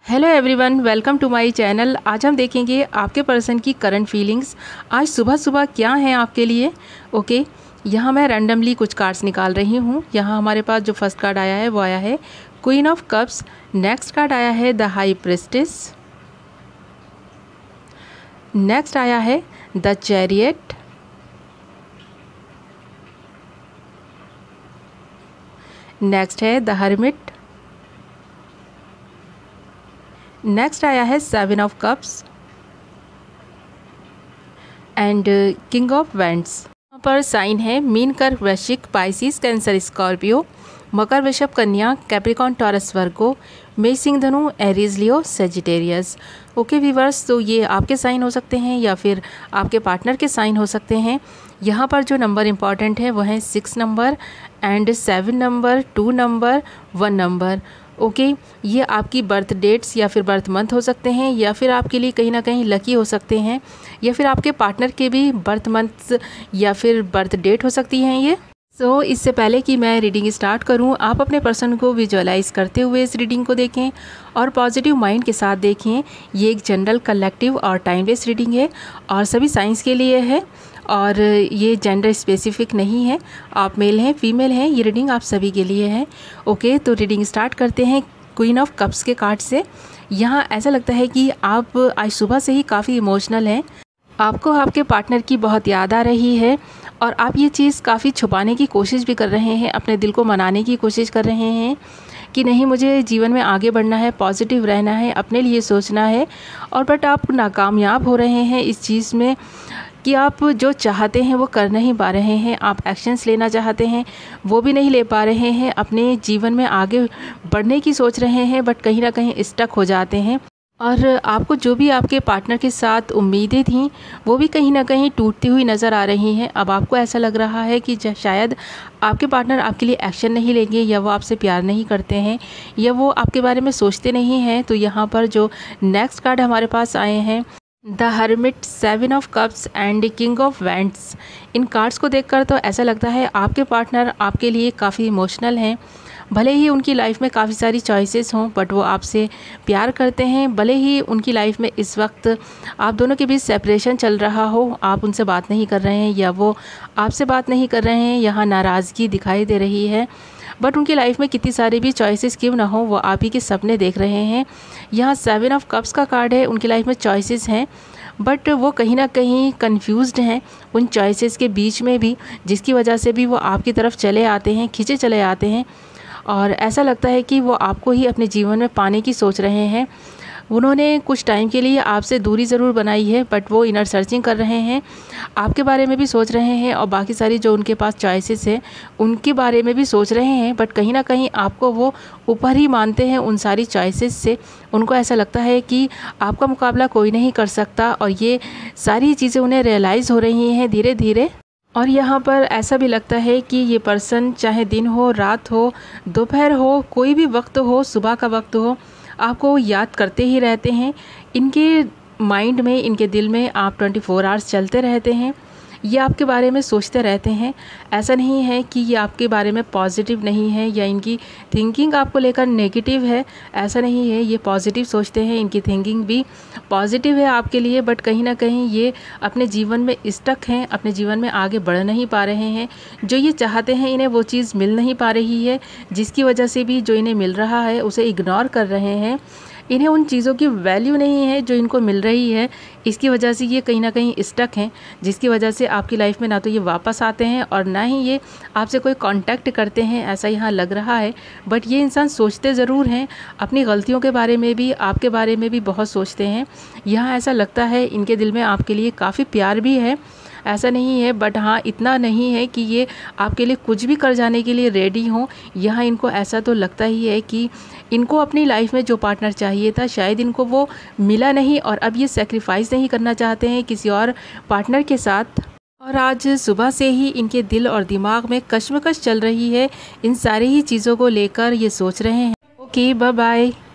Hello everyone, welcome to my channel. आज हम देखेंगे आपके पर्सन की करंट फीलिंग्स आज सुबह सुबह क्या हैं आपके लिए। ओके, यहाँ मैं रैंडमली कुछ कार्ड्स निकाल रही हूँ। यहाँ हमारे पास जो फर्स्ट कार्ड आया है वो आया है queen of cups. Next card आया है द हाई प्रिस्टेस। नेक्स्ट आया है द चैरियट। नेक्स्ट है द हर्मिट। नेक्स्ट आया है seven of cups and king of wands. यहाँ पर साइन है मीन, कर्क, वृश्चिक, पाइसिस, कैंसर, स्कॉर्पियो, मकर, वृषभ, कन्या, कैप्रिकॉर्न, टॉरस, वर्गो, मेष, सिंह, धनु, Aries, Leo, Sagittarius. Okay viewers, तो ये आपके साइन हो सकते हैं या फिर आपके पार्टनर के साइन हो सकते हैं। यहाँ पर जो नंबर इम्पॉर्टेंट है वो है 6 number and 7 number, 2 number, 1 number. Okay, ये आपकी बर्थ डेट्स या फिर बर्थ मंथ हो सकते हैं या फिर आपके लिए कहीं ना कहीं लकी हो सकते हैं या फिर आपके पार्टनर के भी बर्थ मंथ या फिर बर्थ डेट हो सकती हैं ये। सो इससे पहले कि मैं रीडिंग स्टार्ट करूं, आप अपने पर्सन को विजुअलाइज करते हुए इस रीडिंग को देखें और पॉजिटिव माइंड के साथ देखें। ये एक जनरल, कलेक्टिव और टाइमलेस रीडिंग है और सभी साइंस के लिए है और ये जेंडर स्पेसिफिक नहीं है। आप मेल हैं, फीमेल हैं, ये रीडिंग आप सभी के लिए है। ओके, तो रीडिंग स्टार्ट करते हैं क्वीन ऑफ कप्स के कार्ड से। यहाँ ऐसा लगता है कि आप आज सुबह से ही काफ़ी इमोशनल हैं। आपको आपके पार्टनर की बहुत याद आ रही है और आप ये चीज़ काफ़ी छुपाने की कोशिश भी कर रहे हैं, अपने दिल को मनाने की कोशिश कर रहे हैं कि नहीं, मुझे जीवन में आगे बढ़ना है, पॉजिटिव रहना है, अपने लिए सोचना है। और बट आप नाकामयाब हो रहे हैं इस चीज़ में कि आप जो चाहते हैं वो कर नहीं पा रहे हैं। आप एक्शंस लेना चाहते हैं वो भी नहीं ले पा रहे हैं, अपने जीवन में आगे बढ़ने की सोच रहे हैं बट कहीं ना कहीं स्टक हो जाते हैं। और आपको जो भी आपके पार्टनर के साथ उम्मीदें थीं वो भी कहीं ना कहीं टूटती हुई नज़र आ रही हैं। अब आपको ऐसा लग रहा है कि शायद आपके पार्टनर आपके लिए एक्शन नहीं लेंगे या वो आपसे प्यार नहीं करते हैं या वो आपके बारे में सोचते नहीं हैं। तो यहाँ पर जो नेक्स्ट कार्ड हमारे पास आए हैं the hermit, 7 of cups and king of wands. इन कार्ड्स को देखकर तो ऐसा लगता है आपके पार्टनर आपके लिए काफ़ी इमोशनल हैं। भले ही उनकी लाइफ में काफ़ी सारी चॉइसेस हों बट वो आपसे प्यार करते हैं। भले ही उनकी लाइफ में इस वक्त आप दोनों के बीच सेपरेशन चल रहा हो, आप उनसे बात नहीं कर रहे हैं या वो आपसे बात नहीं कर रहे हैं, यहाँ नाराज़गी दिखाई दे रही है। बट उनकी लाइफ में कितनी सारी भी चॉइसेस क्यों ना हो, वो आप ही के सपने देख रहे हैं। यहाँ 7 ऑफ कप्स का कार्ड है, उनकी लाइफ में चॉइसेस हैं बट वो कहीं ना कहीं कंफ्यूज्ड हैं उन चॉइसेस के बीच में भी, जिसकी वजह से भी वो आपकी तरफ चले आते हैं, खींचे चले आते हैं और ऐसा लगता है कि वो आपको ही अपने जीवन में पाने की सोच रहे हैं। उन्होंने कुछ टाइम के लिए आपसे दूरी ज़रूर बनाई है बट वो इनर सर्चिंग कर रहे हैं, आपके बारे में भी सोच रहे हैं और बाकी सारी जो उनके पास चॉइसेस हैं उनके बारे में भी सोच रहे हैं बट कहीं ना कहीं आपको वो ऊपर ही मानते हैं उन सारी चॉइसेस से। उनको ऐसा लगता है कि आपका मुकाबला कोई नहीं कर सकता और ये सारी चीज़ें उन्हें रियलाइज़ हो रही हैं धीरे धीरे। और यहाँ पर ऐसा भी लगता है कि ये पर्सन चाहे दिन हो, रात हो, दोपहर हो, कोई भी वक्त हो, सुबह का वक्त हो, आपको याद करते ही रहते हैं। इनके माइंड में, इनके दिल में आप 24 आवर्स चलते रहते हैं। ये आपके बारे में सोचते रहते हैं। ऐसा नहीं है कि ये आपके बारे में पॉजिटिव नहीं है या इनकी थिंकिंग आपको लेकर नेगेटिव है, ऐसा नहीं है। ये पॉजिटिव सोचते हैं, इनकी थिंकिंग भी पॉजिटिव है आपके लिए बट कहीं ना कहीं ये अपने जीवन में स्टक हैं, अपने जीवन में आगे बढ़ नहीं पा रहे हैं। जो ये चाहते हैं इन्हें वो चीज़ मिल नहीं पा रही है, जिसकी वजह से भी जो इन्हें मिल रहा है उसे इग्नोर कर रहे हैं। इन्हें उन चीज़ों की वैल्यू नहीं है जो इनको मिल रही है, इसकी वजह से ये कहीं ना कहीं स्टक हैं, जिसकी वजह से आपकी लाइफ में ना तो ये वापस आते हैं और ना ही ये आपसे कोई कांटेक्ट करते हैं, ऐसा यहाँ लग रहा है। बट ये इंसान सोचते ज़रूर हैं, अपनी गलतियों के बारे में भी, आपके बारे में भी बहुत सोचते हैं। यहाँ ऐसा लगता है इनके दिल में आपके लिए काफ़ी प्यार भी है, ऐसा नहीं है बट हाँ, इतना नहीं है कि ये आपके लिए कुछ भी कर जाने के लिए रेडी हों। यहाँ इनको ऐसा तो लगता ही है कि इनको अपनी लाइफ में जो पार्टनर चाहिए था शायद इनको वो मिला नहीं और अब ये सेक्रीफाइस नहीं करना चाहते हैं किसी और पार्टनर के साथ। और आज सुबह से ही इनके दिल और दिमाग में कश्मकश चल रही है, इन सारी ही चीज़ों को लेकर ये सोच रहे हैं। Okay, bye bye.